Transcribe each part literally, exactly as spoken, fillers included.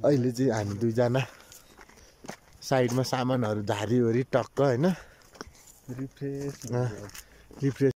अहिले चाहिँ हामी दुईजना साइडमा सामानहरू झारीवरी टक्क होइन रिफ्रेस रिफ्रेस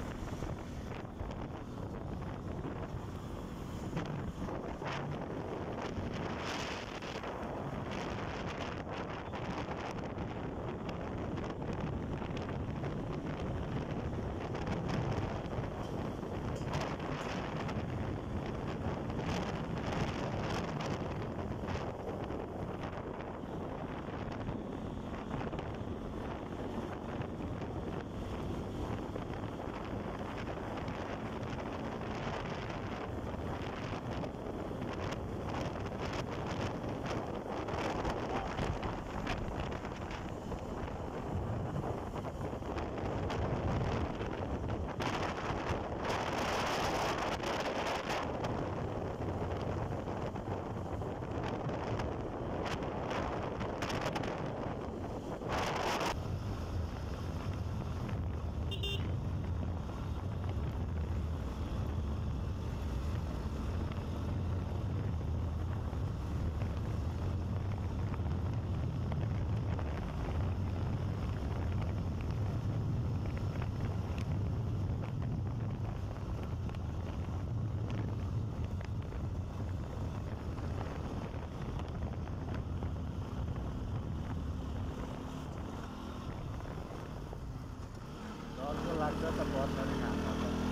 लाग्छ त पर्छ नि खाना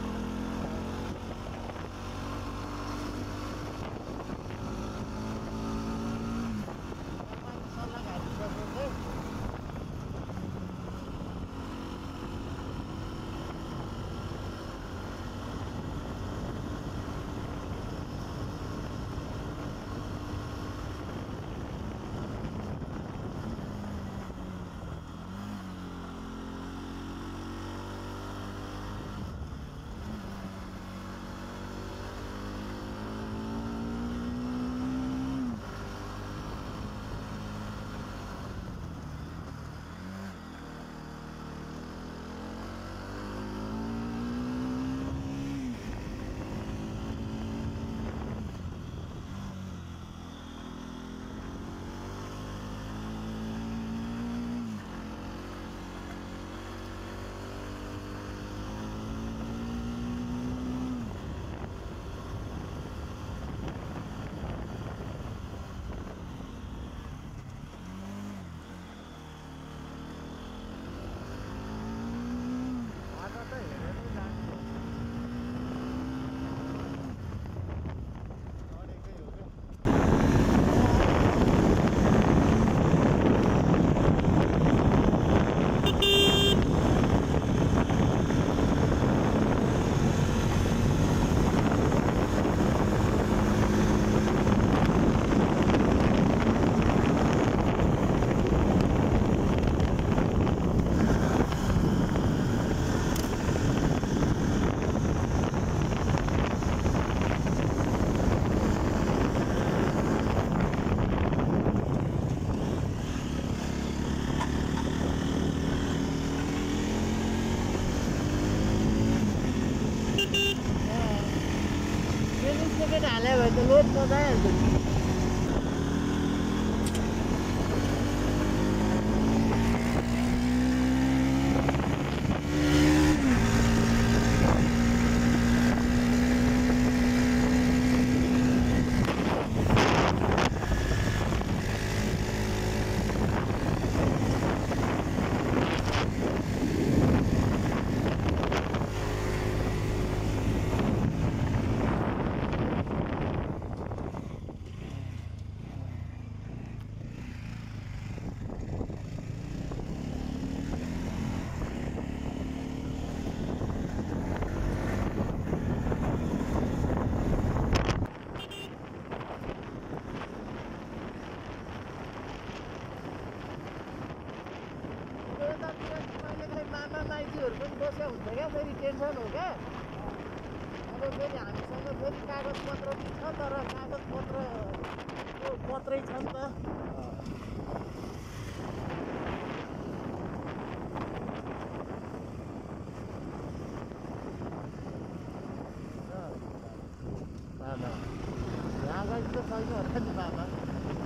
हाले भए त लोड मजाइहाल्छ माइतीहरू पनि बसेको हुन्छ क्या फेरि टेन्सन हो क्या अब फेरि हामीसँग फेरि कागज पत्र पनि छ तर कागज पत्र पत्रै छ नि त बाबा यहाँ गएर त छैन होला नि बाबा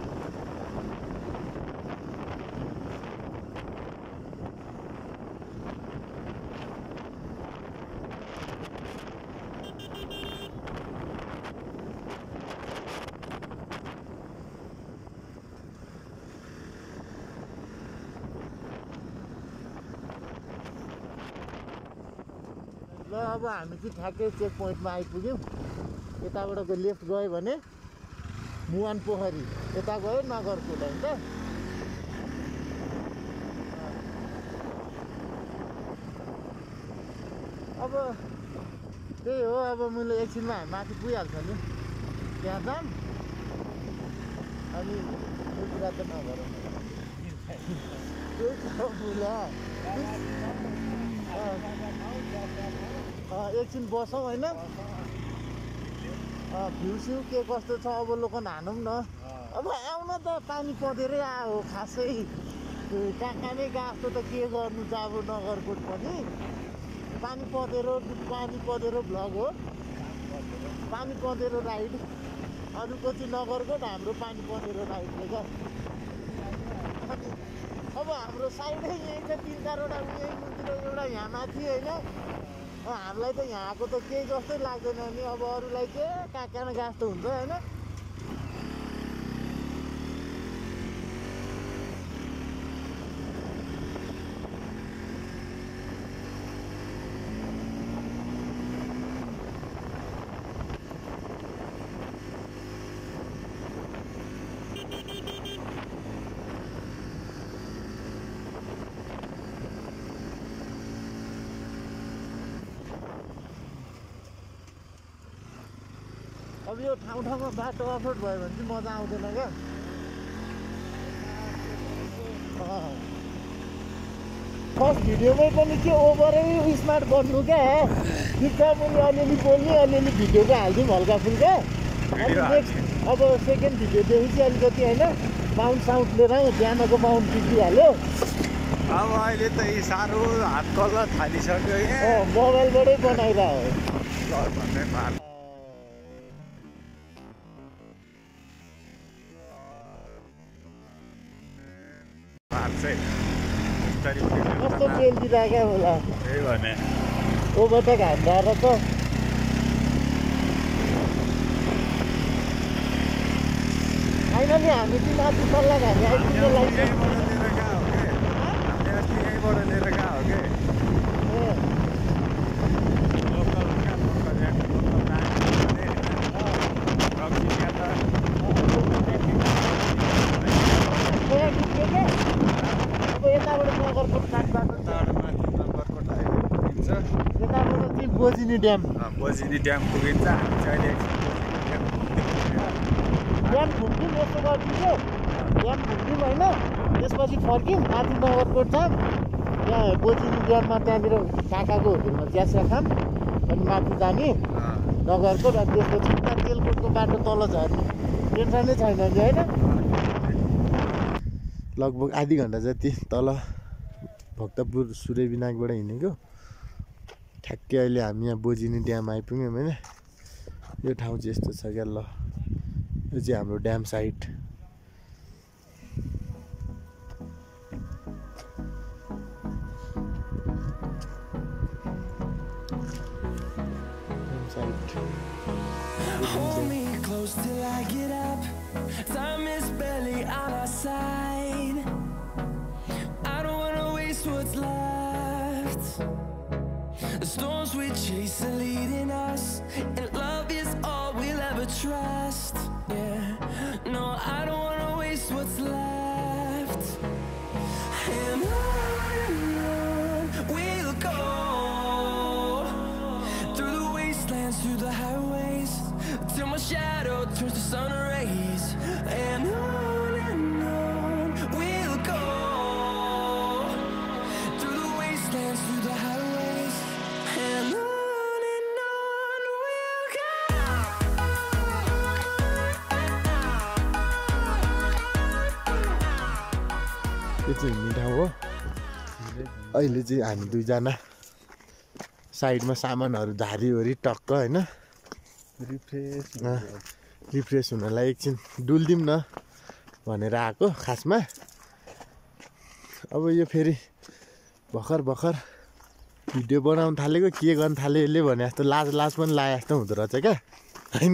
अब हामी चाहिँ ठ्याक्कै चेक पोइन्टमा आइपुग्यौँ। यताबाट लेफ्ट गयो भने मुवान पोखरी, यता गयो नगरकोट होइन। अब त्यही हो, अब मैले एकछिनमा हामी माथि पुगिहाल्छ नि, त्यहाँ जाम। अनि त्यो कुरा त नगरौँ, त्यही छ मुला। एकछिन बसौँ होइन, भ्यू स्यू के कस्तो छ अवलोकन हानौँ न। अब आउन त पानी परेरै आयो खासै, कहाँ कहाँ नै गएको जस्तो त के गर्नु त अब नगरकोट पनि। पानी परेरो पानी परेरो भ्लग हो, पानी परेरो राइड। अरूको चाहिँ नगरकोट, हाम्रो पानी परेरो राइडले क्या। अनि अब हाम्रो साइडै यहीँ छ, तिन चारवटा यहीँ मुतिर एउटा यहाँ माथि होइन। हामीलाई त यहाँको त केही जस्तै लाग्दैन नि, अब अरूलाई के कहाँ कहाँ गएको जस्तो हुन्छ होइन। अब यो ठाउँ ठाउँमा बाटो अफरोड भयो भने चाहिँ मजा आउँदैन क्या। फर्स्ट भिडियोमै पनि के ओभरै स्मार्ट बन्नु क्या। ठिक छ, मैले अलिअलि बोल्ने अलिअलि भिडियोको हालिदिउँ हल्का फुल्का। अनि नेक्स्ट अब सेकेन्ड भिडियोदेखि चाहिँ अलिकति होइन माउन्ट साउन्ट लिएर बिहानको माउन्ट बिग्रिहाल्यो। अब अहिले त यी साह्रो हात कल्ला थालिसक्यो। मोबाइलबाटै बनाइरह कस्तो तेल दिइराख्या होला। त्यही भने ओभरटेक हान्दाएर त फाइनली हामी चाहिँ माथि सल्लाह हामी आइपुग्न लाग्छ। बोजिनी ड्याम बोजिनी ड्याम पुगिन्छ। हामी चाहिँ ड्याम घुम्यौँ, यस्तो गरिदिन्छु ड्याम घुम्यौँ होइन। त्यसपछि फर्क्यौँ माथि नगरकोट जाम, त्यहाँ बोजिनी ड्याममा त्यहाँनिर काकाको होटेलमा चियासिया खाम, अनि माथि जाने नगरकोट। अनि त्यसपछि उता तेलकोटको बाटो तल झर्ने, टेन्सनै छैन नि होइन। लगभग आधी घन्टा जति तल भक्तपुर सूर्यविनायकबाट हिँडेको। ठ्याक्कै अहिले हामी यहाँ बोजिनी ड्याम आइपुग्यौँ होइन। यो ठाउँ चाहिँ यस्तो छ क्या। ल यो चाहिँ हाम्रो dam site. Dam site. Hold me close till I get up. Time is barely on our side. I don't wanna waste what's left. The storms we chase are leading us, and love is all we'll ever trust. Yeah, no, I don't wanna waste what's left. And on and on we'll go, through the wastelands, through the highways, till my shadow turns to sun rays. And on and on we'll go, through the wastelands, through the highways. And on and on we'll go. यो चाहिँ हिँड्ने ठाउँ हो। अहिले चाहिँ हामी दुईजना साइडमा सामानहरू झारीवरी टक्क होइन रिफ्रेस रिफ्रेस हुनलाई एकछिन डुल्दिउँ न भनेर आएको खासमा। अब यो फेरि भर्खर भर्खर भिडियो बनाउनु थालेको, के गर्नु थाल्यो यसले भने जस्तो लाज लाज पनि लाए जस्तो हुँदो रहेछ क्या होइन।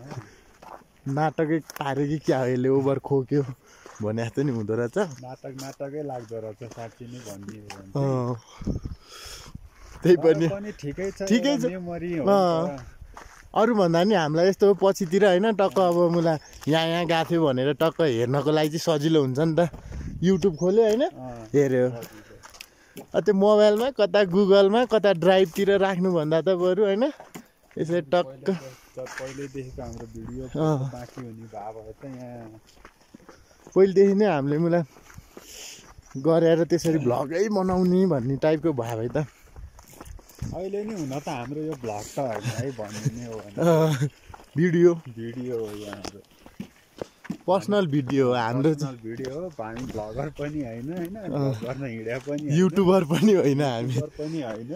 नाटकै पाऱ्यो कि क्या हो यसले, ओभर खोक्यो भने जस्तो नि हुँदो रहेछ। नाटक नाटकै लाग्दो रहेछ साँच्ची नै भनिदियो भने। त्यही पनि पनि ठिकै छ ठिकै छ मेमोरी हो अरू भन्दा नि हामीलाई यस्तो पछितिर होइन टक्क अब मुला यहाँ यहाँ गएको थियो भनेर टक्क हेर्नको लागि चाहिँ सजिलो हुन्छ नि त युट्युब खोल्यो होइन हेऱ्यो त्यो मोबाइलमा कता गुगलमा कता ड्राइभतिर राख्नुभन्दा त बरु होइन यसरी टक्क पहिल्यैदेखिको हाम्रो भिडियो बाँकी हुने भए भए त यहाँ पहिलेदेखि नै हामीले मुला गरेर त्यसरी भ्लगै बनाउने भन्ने टाइपको भयो भए त अहिले नि हुन त हाम्रो यो भ्लग त होइन है भन्ने हो भिडियो भिडियो हो यो हाम्रो पर्सनल भिडियो हो हाम्रो भिडियो हो हामी भ्लगर पनि होइन होइन गर्न हिँडे पनि युट्युबर पनि होइन हामी पनि होइन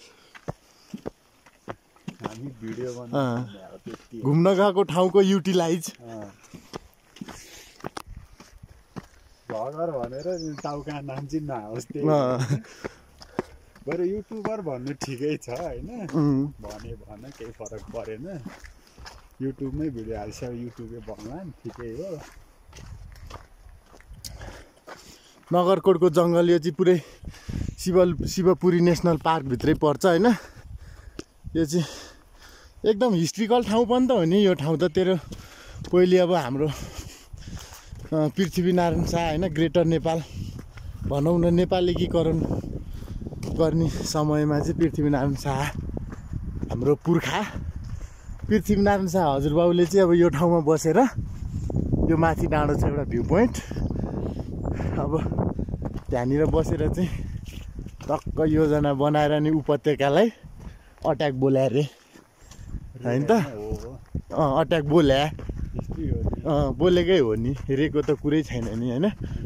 हामी भिडियो बनाउँछ घुम्न गएको ठाउँको युटिलाइज भ्लगर भनेर टाउका नाम चाहिँ नहोस् त्यही बरु युट्युबर भन्नु ठिकै छ होइन भने भन केही फरक परेन युट्युबमै भिडियो हाल्छ युट्युबै भन्ला ठिकै हो नगरकोटको जङ्गल यो चाहिँ पुरै शिव शिवपुरी नेसनल पार्कभित्रै पर्छ होइन यो चाहिँ एकदम हिस्ट्रिकल ठाउँ पनि त हो नि यो ठाउँ त तेरो पहिले अब हाम्रो पृथ्वीनारायण शाह होइन ग्रेटर नेपाल भनौँ न नेपालीकीकरण गर्ने समयमा चाहिँ पृथ्वीनारायण शाह हाम्रो पुर्खा पृथ्वीनारायण शाह हजुरबाउले चाहिँ अब यो ठाउँमा बसेर यो माथि डाँडो छ एउटा भ्यू पोइन्ट अब त्यहाँनिर बसेर चाहिँ टक्क योजना बनाएर नि उपत्यकालाई अट्याक बोल्या रे होइन त अँ अट्याक बोल्या अँ बोलेकै हो नि रेको त कुरै छैन नि होइन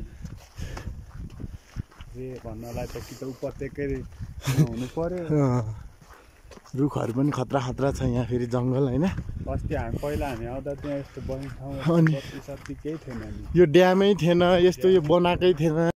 भन्नलाई त कि त उपत्यकै हुनु पर्यो रुखहरू पनि खतरा खतरा छ यहाँ फेरि जङ्गल होइन अस्ति हामी पहिला हामी आउँदा त्यहाँ यस्तो बन्ने ठाउँ अनि केही थिएन यो ड्यामै थिएन यस्तो यो बनाएकै थिएन